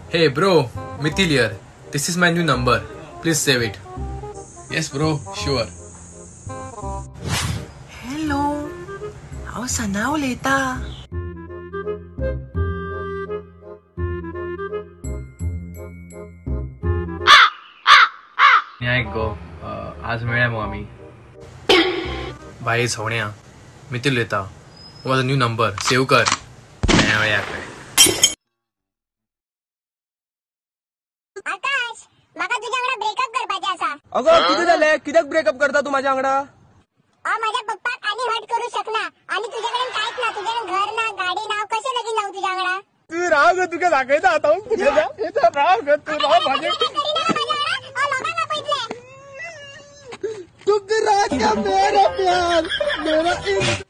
Hey bro, Mithil here. This is my new number. Please save it. Yes bro, sure. Hello. Ako sana ulita. न्याय गो आज मिळ्या मग आम्ही बाई सोन्या methyl येता माझा न्यू नंबर सेव्ह कर आकाश माका तुझ्याकडे ब्रेकअप करपाचे असा. अगं किती झाले कित्याक ब्रेकअप करता तू माझ्या वांगडा? माझ्या पप्पाक आणि हट करू शकना आणि तुझ्याकडे काहीच ना, तुझ्याकडे घर ना गाडी ना, कसे लगीन लावू तुझ्याकडे? तू राग तुका दाखयता आता तुझ्या राग तू राग माझे तुम राग क्या मेरा प्यार मेरा